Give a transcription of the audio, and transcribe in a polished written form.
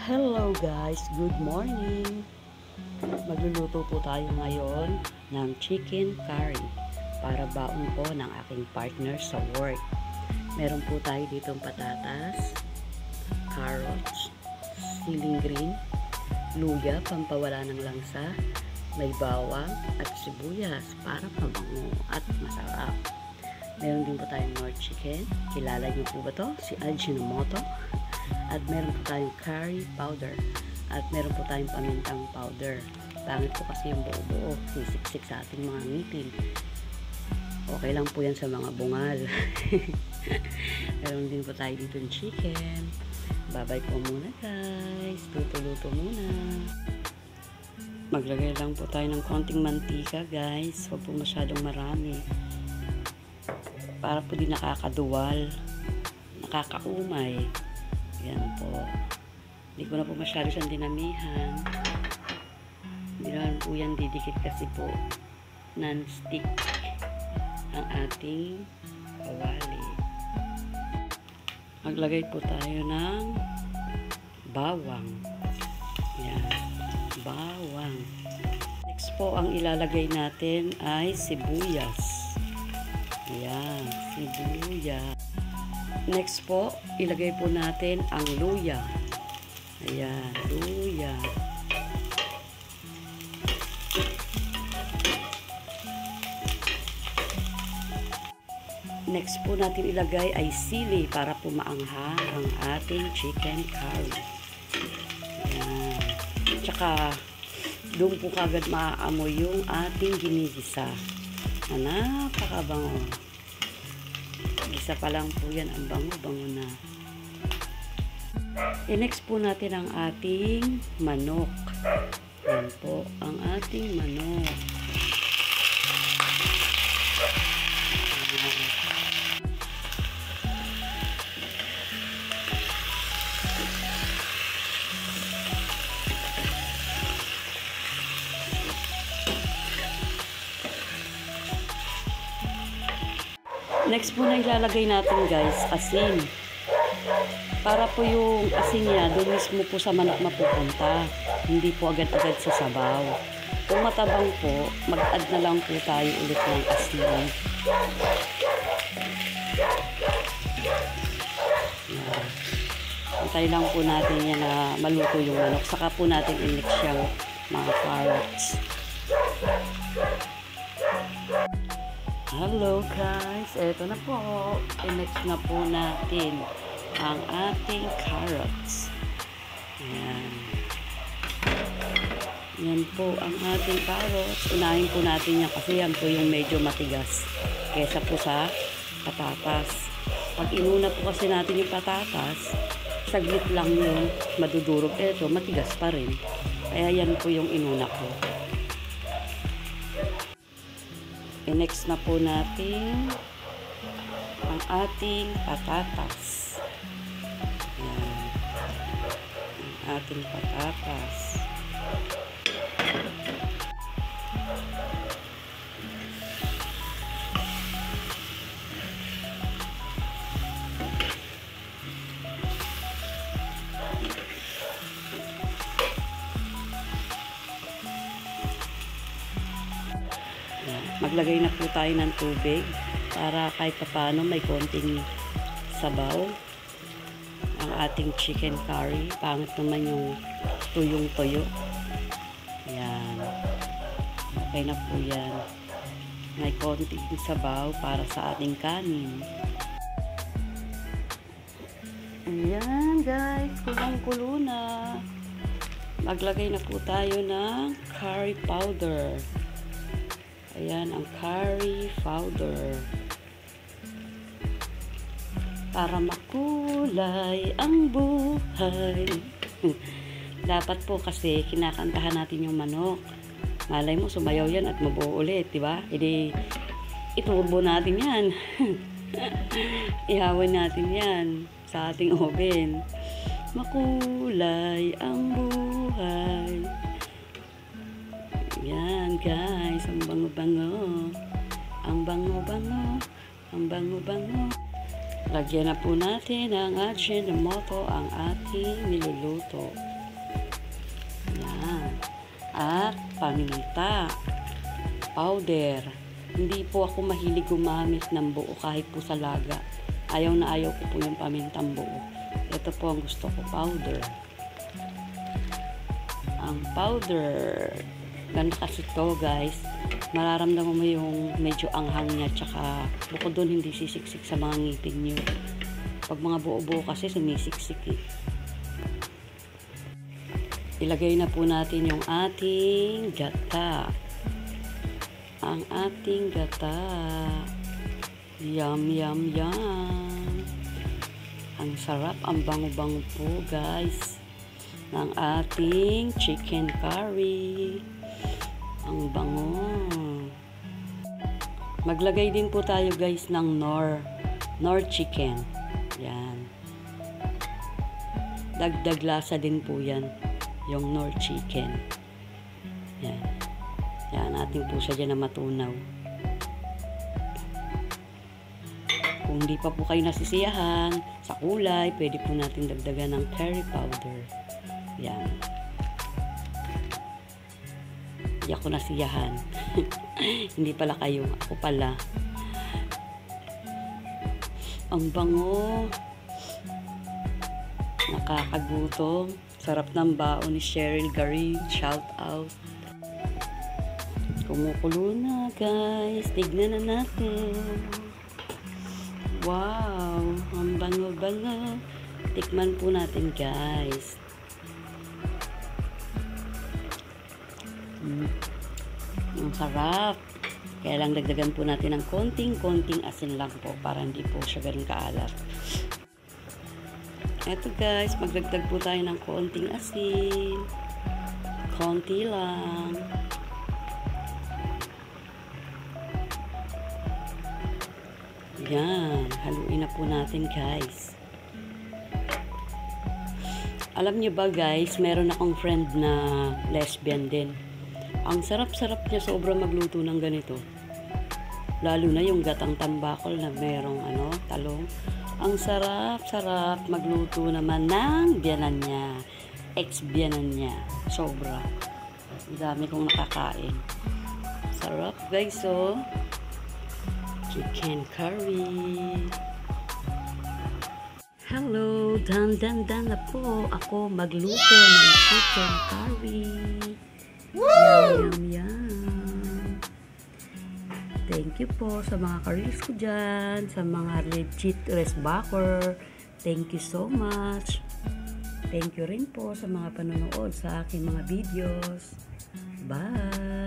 Hello guys, good morning! Magluluto po tayo ngayon ng chicken curry para baon po ng aking partner sa work. Meron po tayo ditong patatas, carrots, siling green, luya, pampawala ng langsa, may bawang at sibuyas para mabango at masarap. Meron din po tayong North chicken. Kilala niyo po ba to? Si Ajinomoto. At meron po tayong curry powder. At meron po tayong pamintang powder. Pangit po kasi yung buo-buo. Sisiksik sa ating mga ngipin. Okay lang po yan sa mga bungal. Meron din po tayo dito ng chicken. Babay po muna guys. Luto-luto muna. Maglagay lang po tayo ng konting mantika guys. Huwag po masyadong marami. Para po di nakakaduwal. Nakakaumay. Yan po. Hindi ko na po masyado siyang dinamihan. Hindi naman po yan didikit kasi po non-stick ang ating kawali. Maglagay po tayo ng bawang. Yan. Bawang. Next po ang ilalagay natin ay sibuyas. Yan. Sibuyas. Next po, ilagay po natin ang luya. Ayan, luya. Next po natin ilagay ay sili para po maanghang ang ating chicken curry. Ayan. Tsaka, doon po kagad maaamoy yung ating ginigisa. Na napakabango. Isa pa lang po yan, ang bango-bango na. I-next po natin ang ating manok. Yan po, ang ating manok. Next po na ilalagay natin guys, asin. Para po yung asin niya, doon mismo po sa manok mapupunta. Hindi po agad-agad sa sabaw. Kung matabang po, mag-add na lang po tayo ulit ng asin. Antay lang po natin yan na maluto yung manok. Saka po natin i-mix yung mga carrots. Hello guys, eto na po. I-mix na po natin ang ating carrots. Ayan. Yan po ang ating carrots. Unahin po natin yan kasi yan po yung medyo matigas kesa po sa patatas. Pag inuna po kasi natin yung patatas, saglit lang yun, madudurog. Eto, matigas pa rin. Kaya yan po yung inuna ko. Next na po natin ang ating patatas. Ayan. Ang ating patatas. Maglagay na po tayo ng tubig para kahit paano may konting sabaw ang ating chicken curry. Pangit naman yung tuyong-tuyo. Ayan. Okay na po yan. May konting sabaw para sa ating kanin. Ayan guys, kulong-kulo na. Maglagay na po tayo ng curry powder. Ayan, ang curry powder. Para makulay ang buhay. Dapat po kasi kinakantahan natin yung manok. Malay mo, sumayaw yan at mabuo ulit, diba? Hindi, iturbo natin yan. Ihawin natin yan sa ating oven. Makulay ang buhay. Yan guys, ang bango-bango. Ang bango-bango. Ang bango-bango. Lagyan na po natin ng Ajinomoto ang ating niluluto. at paminta powder. Hindi po ako mahilig gumamit ng buo kahit po sa laga. Ayaw na ayaw ko po yung pamintang buo. Ito po ang gusto ko, powder. Ang powder, ganda kasi to guys. Mararamdaman mo yung medyo anghang niya, tsaka bukod doon hindi sisiksik sa mga ngipin nyo. Pag mga buo-buo kasi sumisiksik eh. Ilagay na po natin yung ating gata. Ang ating gata. Yum, yum, yum. Ang sarap, ang bango-bango po guys ng ating chicken curry. Ang bango. Maglagay din po tayo guys ng Knorr chicken. Yan. Dagdag lasa din po yan. Yung Knorr chicken. Yan. Yan, natin po siya dyan na matunaw. Kung hindi pa po kayo nasisiyahan sa kulay, pwede po natin dagdagan ng curry powder. Yan. Hindi ako nasiyahan. Hindi pala kayo, ako pala. Ang bango. Nakakagutom. Sarap ng baon ni Cheryl Garin. Shout out. Kumukulo na guys. Tignan na natin. Wow. Ang bango-bango. Tikman po natin guys. Ang sarap. Kaya lang dagdagan po natin ng konting asin lang po para hindi po siya ganun kaalat. Eto guys, magdagdag po tayo ng konting asin. Konti lang. Yan, haluin na po natin guys. Alam niyo ba guys, meron akong friend na lesbian din. Ang sarap-sarap niya sobra magluto ng ganito. Lalo na yung gatang tambakol na merong talong. Ang sarap-sarap magluto naman ng biyanan niya. Ex-biyanan niya. Sobra. Ang dami kong nakakain. Sarap guys oh. Chicken curry. Hello, dan na po ako magluto ng chicken curry. Yum, yum, yum. Thank you po sa mga ka-reels ko dyan, sa mga legit resbacker. Thank you so much. Thank you rin po sa mga panonood sa aking mga videos. Bye!